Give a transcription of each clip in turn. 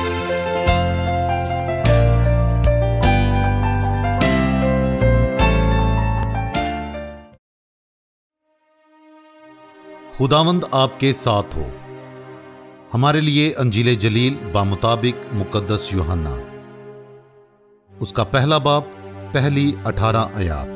खुदावंद आपके साथ हो। हमारे लिए अंजीले जलील बामुताबिक मुकद्दस यूहन्ना, उसका पहला बाब, पहली 18 आयात।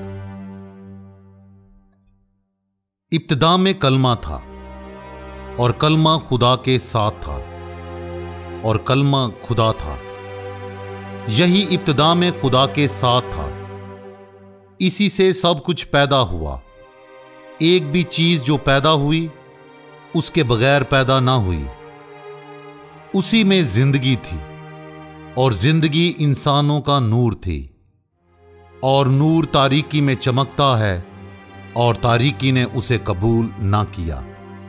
इब्तिदा में कलमा था और कलमा खुदा के साथ था और कलमा खुदा था। यही इब्तिदा में खुदा के साथ था। इसी से सब कुछ पैदा हुआ। एक भी चीज जो पैदा हुई उसके बगैर पैदा ना हुई। उसी में जिंदगी थी और जिंदगी इंसानों का नूर थी, और नूर तारीकी में चमकता है और तारीकी ने उसे कबूल ना किया।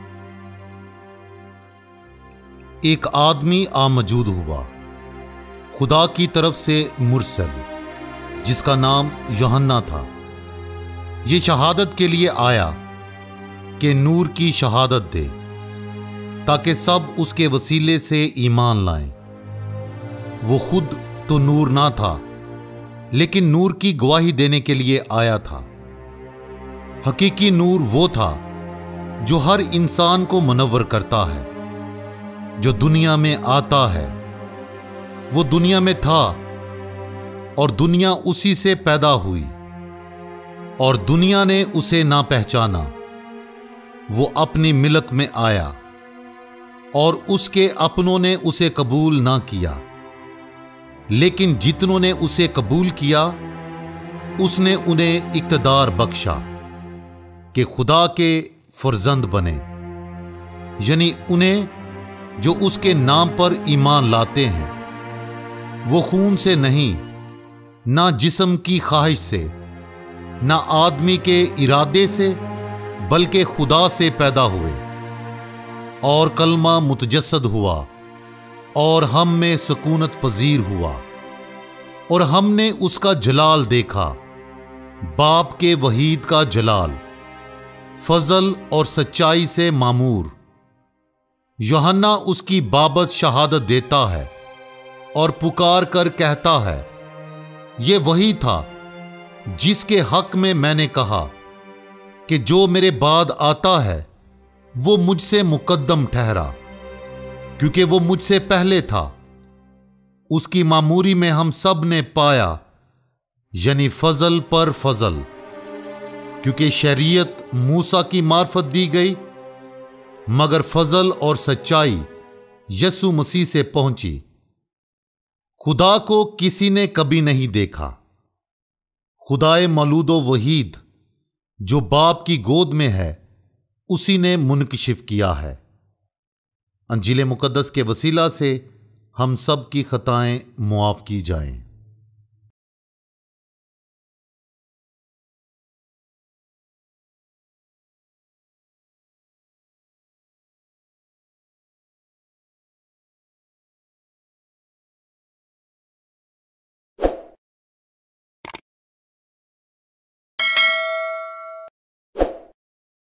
एक आदमी आमजूद हुआ, खुदा की तरफ से मुरसल, जिसका नाम यूहन्ना था। ये शहादत के लिए आया कि नूर की शहादत दे, ताकि सब उसके वसीले से ईमान लाएं। वो खुद तो नूर ना था, लेकिन नूर की गवाही देने के लिए आया था। हकीकी नूर वो था जो हर इंसान को मुनव्वर करता है, जो दुनिया में आता है। वो दुनिया में था और दुनिया उसी से पैदा हुई, और दुनिया ने उसे ना पहचाना। वो अपनी मिलक में आया और उसके अपनों ने उसे कबूल ना किया, लेकिन जितनों ने उसे कबूल किया उसने उन्हें इक़्तिदार बख्शा कि खुदा के फर्जंद बने, यानी उन्हें जो उसके नाम पर ईमान लाते हैं। वो खून से नहीं, ना जिस्म की ख्वाहिश से, ना आदमी के इरादे से, बल्कि खुदा से पैदा हुए। और कलमा मुतजस्सद हुआ और हम में सुकूनत पजीर हुआ, और हमने उसका जलाल देखा, बाप के वहीद का जलाल, फजल और सच्चाई से मामूर। यूहन्ना उसकी बाबत शहादत देता है और पुकार कर कहता है, ये वही था जिसके हक में मैंने कहा कि जो मेरे बाद आता है वो मुझसे मुकद्दम ठहरा, क्योंकि वो मुझसे पहले था। उसकी मामूरी में हम सब ने पाया, यानी फजल पर फजल, क्योंकि शरीयत मूसा की मार्फत दी गई, मगर फजल और सच्चाई यसु मसीह से पहुंची। खुदा को किसी ने कभी नहीं देखा। खुदाए मौलूदो वहीद जो बाप की गोद में है, उसी ने मुनकशिफ किया है। अंजीले मुकद्दस के वसीला से हम सब की खताएं मुआफ की जाएं।